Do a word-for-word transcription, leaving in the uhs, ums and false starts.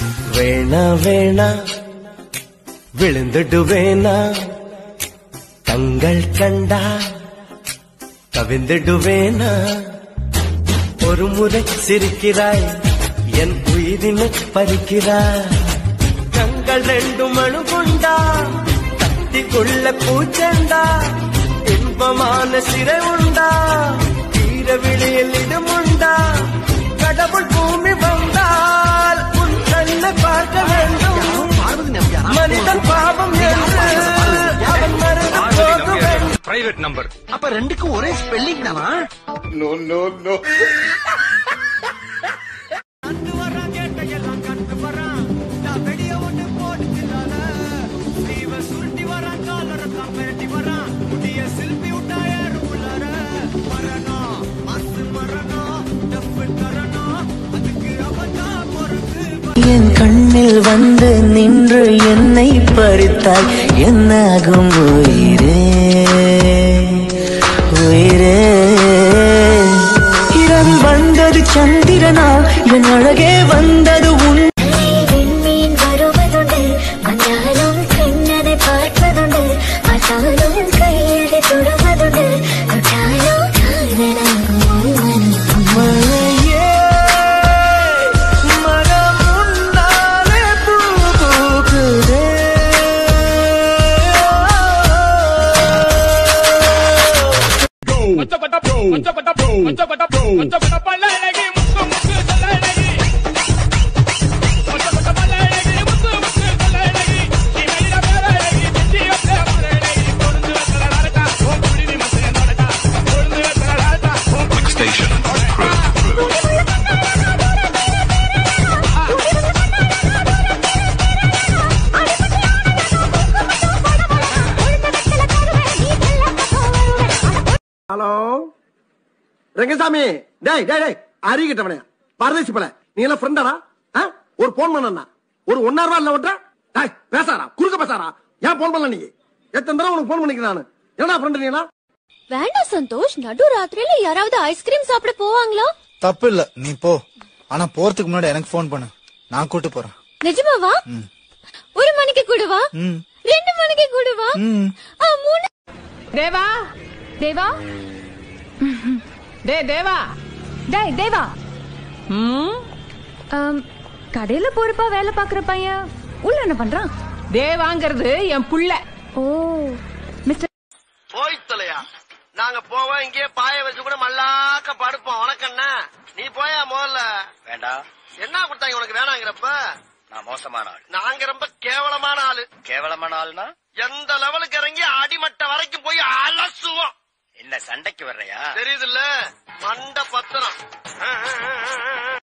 வேணா வேணா விழுந்துடுவேனா தங்கள் கண்டா கவிந்துடுவேனா ஒரு முறை சிரிக்கிறாய் என் உயிரினை பறிக்கிறாய் கண்கள் ரெண்டு மணு கொண்டா தட்டிக்குள்ள பூச்செண்டா இன்பமான சிறை உண்டா தீர விழியில் இடமுண்டா கடவுள் பூமி வந்தால் உன் கண்ணை பார்க்க வேண்டும் மனிதன் பாவம் என்று அவன் மறந்து போக வேண்டும். Private number. அப்ப ரெண்டுக்கும் ஒரே ஸ்பெல்லிங் தானா? No no no. என் கண்ணில் வந்து நின்று என்னை பறித்தாய் என்னாகும் உயிரே உயிரே இரவில் வந்தது சந்திரனா என் அழகே வந்தது உன் விண்மீன் வருவதுண்டு வந்தாலும் கண்ணதை பார்ப்பதுண்டு பார்த்தாலும் கையதை தொடுவதுண்டு தொட்டாலும் காதலாகும் மழையே மனம் உன்னாலே பூ பூக்குதே ஹலோ ரங்கசாமி, டேய் டேய் டேய் அறிகிட்டவனே பரதேசி பல நீ எல்லாம் ஃப்ரெண்டாடா? ஒரு போன் பண்ணா ஒரு ஒன்னா ரூபா இல்ல விட்டா டேய் பேசாரா குறுக்க பேசாரா ஏன் போன் பண்ணல நீ எத்தனை தடவை உனக்கு போன் பண்ணிக்கிறேன் நானு என்னடா ஃப்ரெண்ட் நீங்களா? வேண்டாம் சந்தோஷ், நடு ராத்திரியில யாராவது ஐஸ்கிரீம் சாப்பிட போவாங்களா? தப்பு இல்ல, நீ போ. ஆனா போறதுக்கு முன்னாடி எனக்கு போன் பண்ணு, நான் கூட்டு போறேன். நிஜமாவா? ஒரு மணிக்கு கூடவா? ரெண்டு மணிக்கு கூடவா? மூணு. தேவா தேவா டே தேவா டேய் தேவா கடையில பொறுப்பா வேலை பாக்குற பையன் உள்ள என்ன பண்றான்? தேவாங்கிறது என் புள்ள. ஓ மிஸ்டர் போய் தொலையா, நாங்க போவோம் இங்கே பாய வச்சு கூட மல்லாக்க படுப்போம். உனக்கண்ணா நீ போயா முதல்ல. வேண்டாம். என்ன கொடுத்தாங்க உனக்கு வேணாங்கிறப்ப? நான் மோசமான ஆள். நாங்க ரொம்ப கேவலமான ஆளு. கேவலமான ஆளுனா எந்த லெவலுக்கு இறங்கி அடிமட்ட வரைக்கும் போய் அலசுவோம். என்ன சண்டைக்கு வர்றையா? தெரியுது இல்ல, மண்ட பத்திரம்.